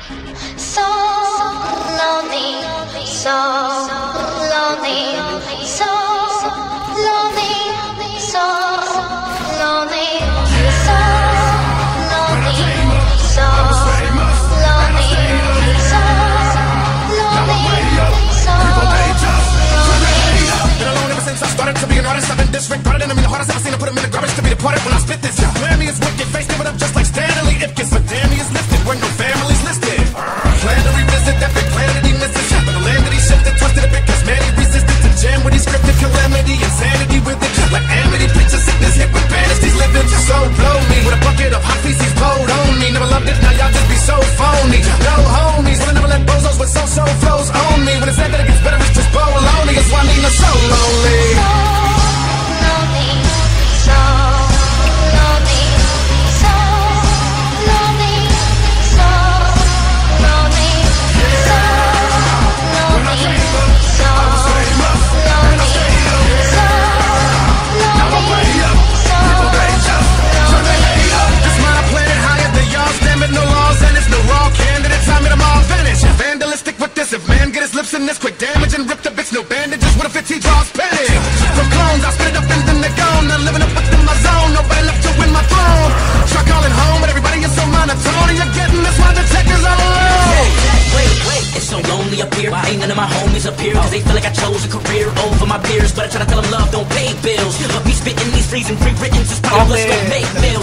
So lonely, so lonely, so lonely, so lonely, so lonely, so lonely, so Been alone ever since I started to be an artist. I've been disregarded, and I'm the hardest I've seen to put them in the garbage to be departed when I spit this. Grammy is wicked, face give it up just like Stanley Ipkiss. But damn, he is lifted where no family's listed. Plan to revisit that big plan that he misses. But the land that he shifted, twisted a bit, cause man, he resisted to jam with he scripted calamity, insanity with it. Like Amity, preacher sickness, hit with banish. These living so blow me with a bucket of hot feces poured on me. Never loved it, now y'all just be so phony. No homies, will never let bozos with so flows on me. When it's said that it gets better, it's just baloney. It's why Nina's so lonely. If man get his lips in this quick damage and rip the bitch, no bandages. What if he draws panic? From clones, I spit it up and then they're gone. Not living up within my zone, nobody left to win my throne. Try calling home, but everybody is so monotone. And you're getting this while the check is all alone. Wait, it's so lonely up here. Ain't none of my homies up here, cause they feel like I chose a career over my peers. But I try to tell them love don't pay bills. But me spitting these freezing free written is probably what's gonna make bills.